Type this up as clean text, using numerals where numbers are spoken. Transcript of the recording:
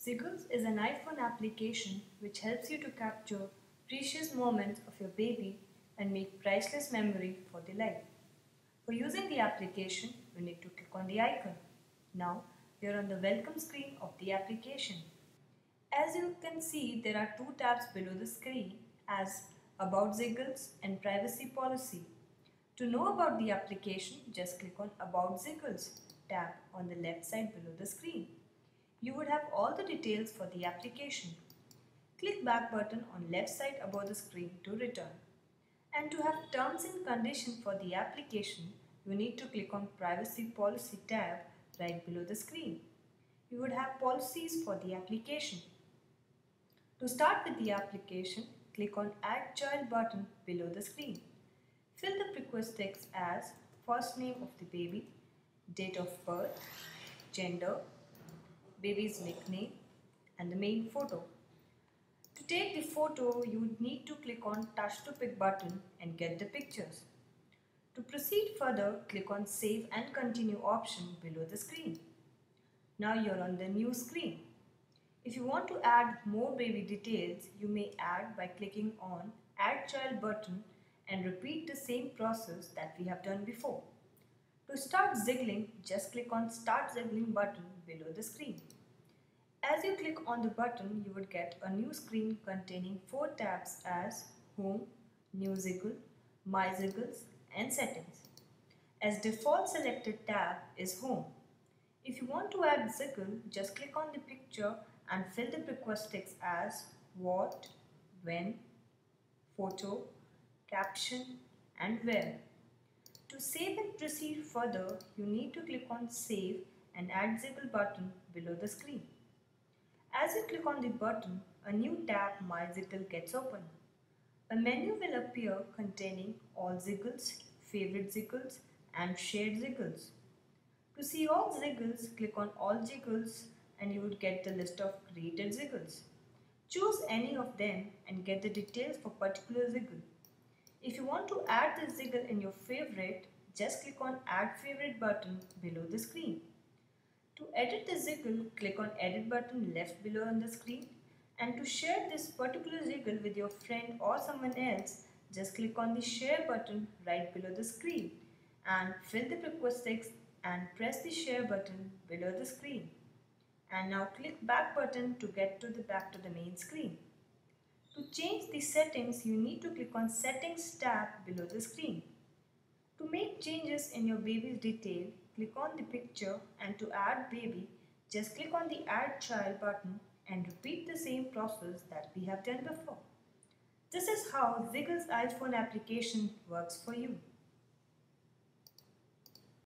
Ziggles is an iPhone application which helps you to capture precious moments of your baby and make priceless memory for the life. For using the application, you need to click on the icon. Now, you're on the welcome screen of the application. As you can see, there are two tabs below the screen as About Ziggles and Privacy Policy. To know about the application, just click on About Ziggles tab on the left side below the screen. You would have all the details for the application. Click back button on left side above the screen to return. And to have terms and conditions for the application, you need to click on Privacy Policy tab right below the screen. You would have policies for the application. To start with the application, click on Add Child button below the screen. Fill the request text as first name of the baby, date of birth, gender, baby's nickname, and the main photo. To take the photo, you would need to click on Touch to Pick button and get the pictures. To proceed further, click on Save and Continue option below the screen. Now you're on the new screen. If you want to add more baby details, you may add by clicking on Add Child button and repeat the same process that we have done before. To start ziggling, just click on Start Ziggling button below the screen. As you click on the button, you would get a new screen containing 4 tabs as Home, New Ziggle, My Ziggles, and Settings. As default selected tab is Home. If you want to add Ziggle, just click on the picture and fill the request text as what, when, photo, caption, and where. To save and proceed further, you need to click on Save and Add Ziggle button below the screen. As you click on the button, a new tab My Ziggle gets open. A menu will appear containing all Ziggles, favorite Ziggles, and shared Ziggles. To see all Ziggles, click on All Ziggles and you would get the list of created Ziggles. Choose any of them and get the details for particular Ziggle. If you want to add the Ziggle in your favorite, just click on Add Favorite button below the screen. To edit the Ziggle, click on Edit button left below on the screen, and to share this particular Ziggle with your friend or someone else, just click on the Share button right below the screen and fill the request text and press the Share button below the screen. And now click Back button to get back to the main screen. To change the settings, you need to click on Settings tab below the screen. To make changes in your baby's detail, click on the picture, and to add baby, just click on the Add Child button and repeat the same process that we have done before. This is how Ziggles iPhone application works for you.